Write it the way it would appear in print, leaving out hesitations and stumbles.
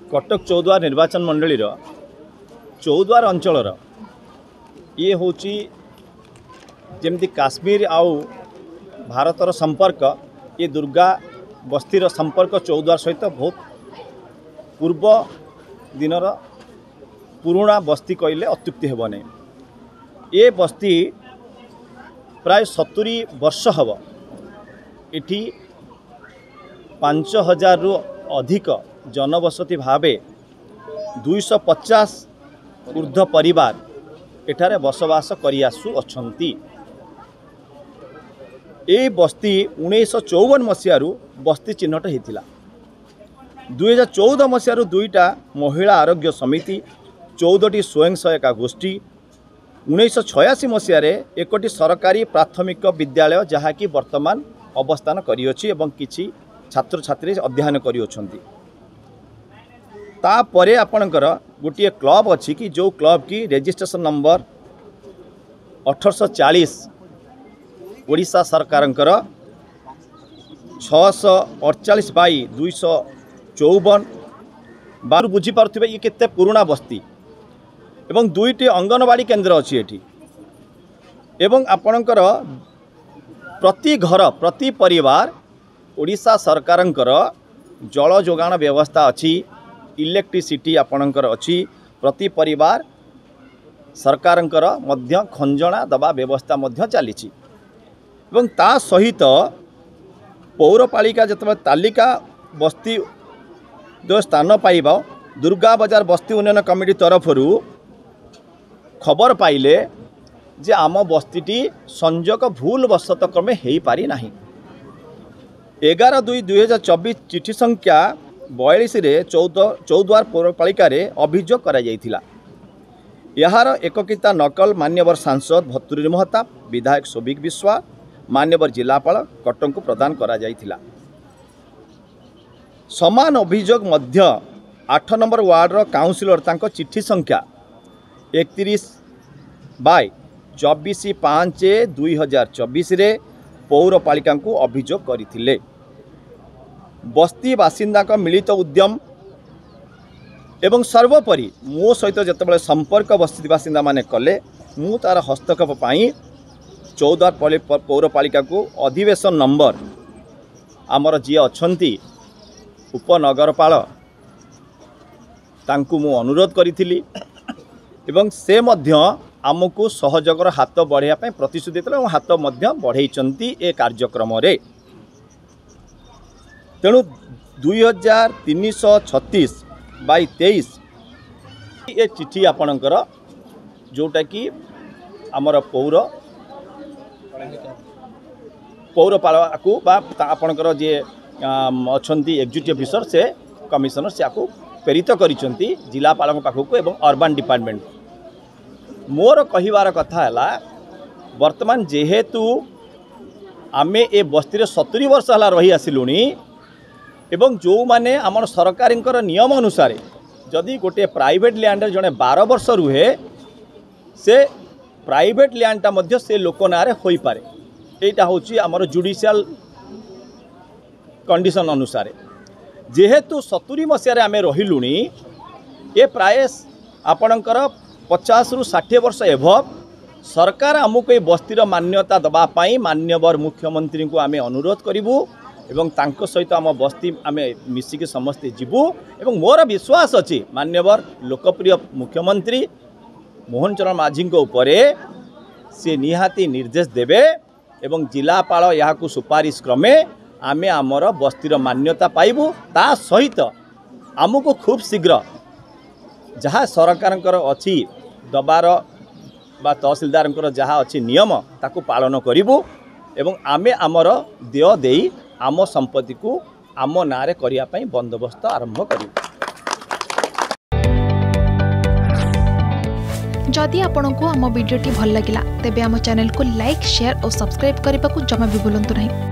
कटक चौद्वार निर्वाचन मंडली चौद्वार अंचल ये हूँ जमती काश्मीर आउ भारतर संपर्क ये दुर्गा बस्तीर संपर्क चौद्वार सहित बहुत पूर्व दिनर पुराणा बस्ती कहले अत्युक्ति हेब नहीं। ये बस्ती प्राय 70 वर्ष हम इठी 5000 रु अधिक जनबसती भावे 250 ऊर्ध्व परिवार एठारे बसवास करि आसु अछंती। ए बस्ती 1954 मसीहारू बस्ती चिन्हट होता। 2014 मसीहारू 2टा महिला आरोग्य समिति 14टी स्वयं सहायता गोष्ठी 1986 मसीह 1टी सरकारी प्राथमिक विद्यालय जहाँकि वर्तमान अवस्थान करियोछि एवं किछि छात्र छात्री अध्ययन करियोछंती। तापरे आपणकर गोटे क्लब अच्छी कि जो क्लब की रजिस्ट्रेशन नंबर 1840 ओडिशा सरकारंकर 648/254 बार बुझी पार्थिबे ये केते पुराना बस्ती एवं 2टी अंगनवाड़ी केन्द्र अच्छी एठी एवं आपणकर प्रति घर प्रति परिवार ओडिशा सरकारंकर जल जोगाण व्यवस्था अच्छी इलेक्ट्रिसिटी आपणकर अच्छी प्रति परिवार सरकारंकर मध्य खंजणा दबा व्यवस्था मध्य चली एवं ता सहित पौरपालिका जब तालिका बस्ती जो स्थान पाइब दुर्गा बाजार बस्ती उन्नयन कमिटी तरफरु खबर पाइले जे आम बस्तीटी संजोग भूल वशत क्रमे हो पारि नाही। 11/2/2024 चिठी संख्या 42 रे चौद्वार पौरपालिका रे अभियोग करा जायथिला। यार एककिता नकल मान्यवर सांसद भतुरी महताब विधायक सोबिक विश्वा मान्यवर जिलापाल कटक को प्रदान करा जायथिला। समान अभियोग मध्य 8 नंबर वार्ड रो काउंसिलर तांको चिठी संख्या 31/24/5/2024 रे पौरपालिका को अभियोग करथिले। बस्ती बासिंदा का मिलित उद्यम एवं सर्वोपरि मो सहित जितेबाला संपर्क बस्ती बासिंदा माने कले मु तार हस्तक्षेप पाई चौद्वार पौरपालिका को अधिवेशन नंबर आमर जी अच्छी उपनगरपाल तांकु मु अनुरोध करी एवं से मध्य आमको सहयोगर हाथ बढ़ाई प्रतिश्रुति देते हाथ बढ़ाई ए कार्यक्रम रे। तेणु 2336/23 ये चिठी आपणकर जोटा कि आमर पौरपालिका को आपणकर जे अच्छी एग्जीक्यूटिव अफिसर से कमिशनर से आपको प्रेरित करिसेंती जिलापाल पाखक एवं अर्बन डिपार्टमेंट। मोर कहिवार कथा है वर्तमान जेहेतु आमे ए बस्ती 70 वर्ष है रही आसिलुणी एवं जो माने आमर सरकार नियम अनुसार जदि गोटे प्राइवेट लैंड जड़े 12 वर्ष रुहे से प्राइवेट लैंडटा मध्य से लोक नारे हो पारे। एटा होची आमर जुडिशियल कंडीशन अनुसार जेहेतु 70 मसीह आमे रहिलुणी ये प्राय आपणकर 50 रु 60 वर्ष एभव सरकार आमको ये बस्तीर मान्यता दबापाई मान्यवर मुख्यमंत्री को आमे अनुरोध करूँ एवं तांको सहित आम बस्ती आमे मिसिक समस्ते जीवु एवं मोर विश्वास अच्छी मान्यवर लोकप्रिय मुख्यमंत्री मोहन चरण माझी उपरे से निहाती निर्देश देवे एवं जिलापाल यहाँ सुपारिश क्रमे आमे आमर बस्तीर मान्यता पाइबु। ता सहित आमको खूब शीघ्र जहाँ सरकार अच्छी दबार बा तहसीलदार जहाँ अच्छी नियम ताकू पालन करूँ एवं आमे आमर देय देई आम संपत्ति को आम नारे करिया पई बंदोबस्त आरंभ करूँ। जदि आपंक आम भिडी भल लगा तेब आम चैनल को लाइक शेयर और सब्सक्राइब करने को जमा भी भूलु नहीं।